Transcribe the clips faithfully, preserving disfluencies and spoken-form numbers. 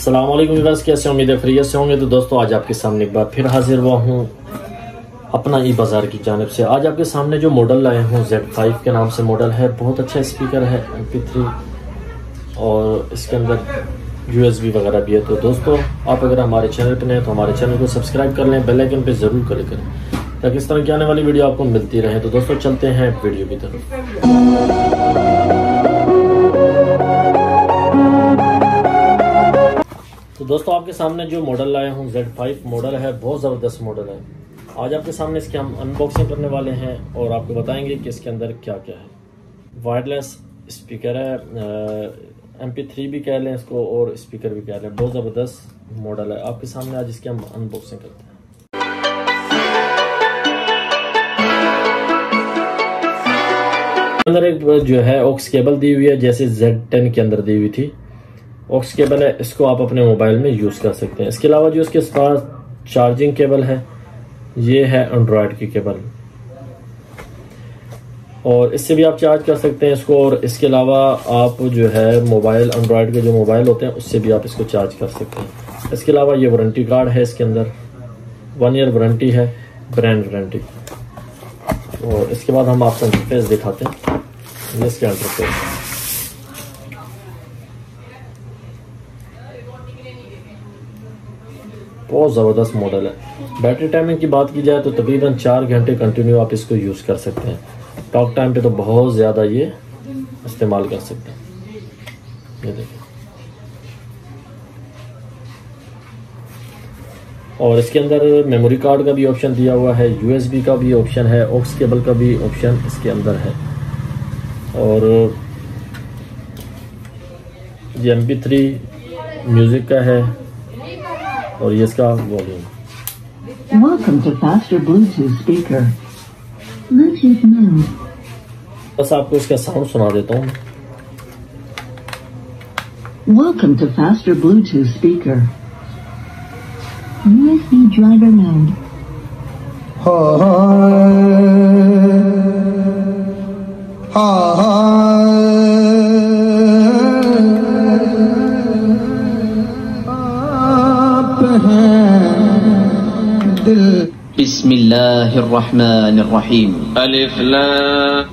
अस्सलाम वालेकुम व्यूअर्स, कैसे उम्मीद है खैरियत से होंगे। तो दोस्तों आज आपके सामने एक बार फिर हाजिर हुआ हूँ अपना ई बाज़ार की जानिब से। आज आपके सामने जो मॉडल लाए हूँ जेड फाइव के नाम से मॉडल है। बहुत अच्छा स्पीकर है एम पी थ्री और इसके अंदर यू एस बी वगैरह भी है। तो दोस्तों आप अगर हमारे चैनल पर नए तो हमारे चैनल को सब्सक्राइब कर लें, बेल आइकन पे ज़रूर क्लिक करें ताकि इस तरह की आने वाली वीडियो आपको मिलती रहे। तो दोस्तों चलते हैं वीडियो की तरफ। तो दोस्तों आपके सामने जो मॉडल लाए हूँ जेड फाइव मॉडल है, बहुत ज़बरदस्त मॉडल है। आज आपके सामने इसकी हम अनबॉक्सिंग करने वाले हैं और आपको बताएंगे कि इसके अंदर क्या क्या है। वायरलेस स्पीकर है, एम पी थ्री भी कह लें इसको और स्पीकर भी कह लें। बहुत ज़बरदस्त मॉडल है। आपके सामने आज इसकी हम अनबॉक्सिंग करते हैं। अंदर एक जो है ऑक्स केबल दी हुई है, जैसे जेड टेन के अंदर दी हुई थी। ऑक्स केबल है, इसको आप अपने मोबाइल में यूज़ कर सकते हैं। इसके अलावा जो इसके पास चार्जिंग केबल है, ये है एंड्रॉयड की केबल और इससे भी आप चार्ज कर सकते हैं इसको। और इसके अलावा आप जो है मोबाइल एंड्रॉयड के जो मोबाइल होते हैं उससे भी आप इसको चार्ज कर सकते हैं। इसके अलावा ये वारंटी कार्ड है, इसके अंदर वन ईयर वारंटी है, ब्रांड वारंटी। और इसके बाद हम आपको इंटरफेस दिखाते हैं। ये इसका इंटरफेस बहुत ज़बरदस्त मॉडल है। बैटरी टाइमिंग की बात की जाए तो तकरीबन चार घंटे कंटिन्यू आप इसको यूज़ कर सकते हैं। टॉक टाइम पे तो बहुत ज़्यादा ये इस्तेमाल कर सकते हैं। ये देखिए, और इसके अंदर मेमोरी कार्ड का भी ऑप्शन दिया हुआ है, यू एस बी का भी ऑप्शन है, ऑक्स केबल का भी ऑप्शन इसके अंदर है। और ये एम पी थ्री म्यूज़िक का है और ये इसका volume. Welcome to faster Bluetooth speaker. Bluetooth mode. बस आपको इसका साउंड सुना देता हूँ। Welcome to faster Bluetooth speaker. U S B driver mode. Ha ha ha ha. बिस्मिल्लाहिर्रहमानिर्रहीम। अलिफ लाम।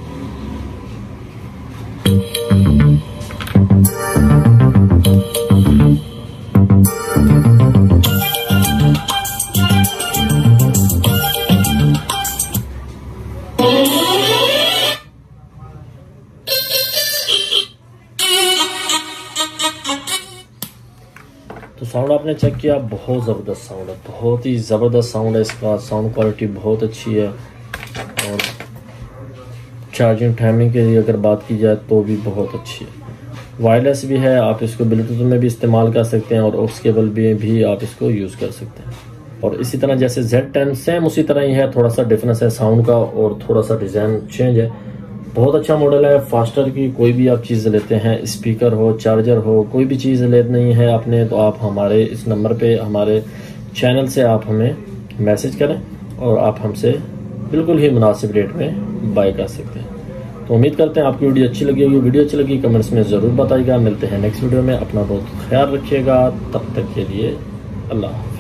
तो साउंड आपने चेक किया, बहुत ज़बरदस्त साउंड है, बहुत ही ज़बरदस्त साउंड है इसका। साउंड क्वालिटी बहुत अच्छी है और चार्जिंग टाइमिंग की अगर बात की जाए तो भी बहुत अच्छी है। वायरलेस भी है, आप इसको ब्लूटूथ में भी इस्तेमाल कर सकते हैं और ऑक्स केबल भी, भी आप इसको यूज़ कर सकते हैं। और इसी तरह जैसे जेड टेन सेम उसी तरह ही है, थोड़ा सा डिफरेंस है साउंड का और थोड़ा सा डिज़ाइन चेंज है। बहुत अच्छा मॉडल है। फास्टर की कोई भी आप चीज़ लेते हैं, स्पीकर हो, चार्जर हो, कोई भी चीज़ लेनी है आपने तो आप हमारे इस नंबर पे, हमारे चैनल से आप हमें मैसेज करें और आप हमसे बिल्कुल ही मुनासिब रेट में बाय कर सकते हैं। तो उम्मीद करते हैं आपकी वीडियो अच्छी लगी होगी। वीडियो अच्छी लगी कमेंट्स में ज़रूर बताइएगा। मिलते हैं नेक्स्ट वीडियो में। अपना बहुत ख्याल रखिएगा। तब तक के लिए अल्लाह।